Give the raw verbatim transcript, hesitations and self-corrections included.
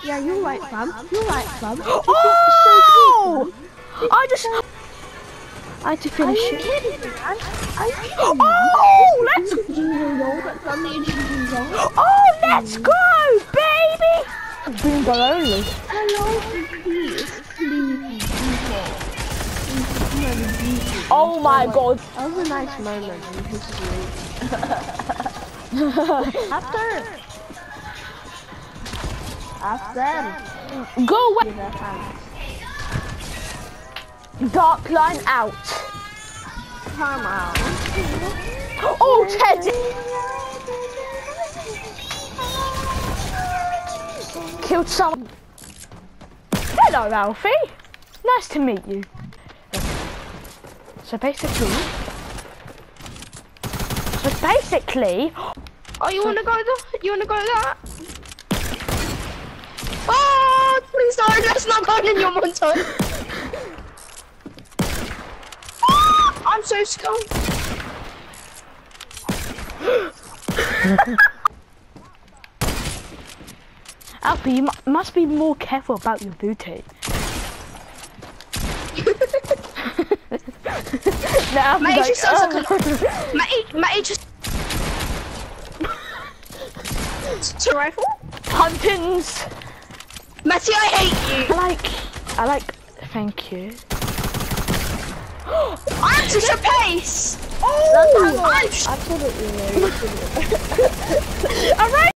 Yeah, you're right, fam. You're right, fam. Oh! So I just... I had to finish it. it. Kidding me? I, I oh, let's... Oh, let's go, baby! Bingo only. Hello, please, please, please. Oh my god. That was a nice moment in history. After. After. Go away. Dark line out. Come out. Oh, Teddy. Killed someone. Hello, Alfie. Nice to meet you. So basically, so basically. Oh, you wanna go there? You wanna go there? Oh, please no, let's not go in your montage. I'm so scared. Alfie, you mu must be more careful about your booty. No, my like, age just oh. like a, my age, my age just to rifle. Huntins. Matty, I hate you. I like, I like. Thank you. I'm such a pace. Oh, I'm absolutely. All right.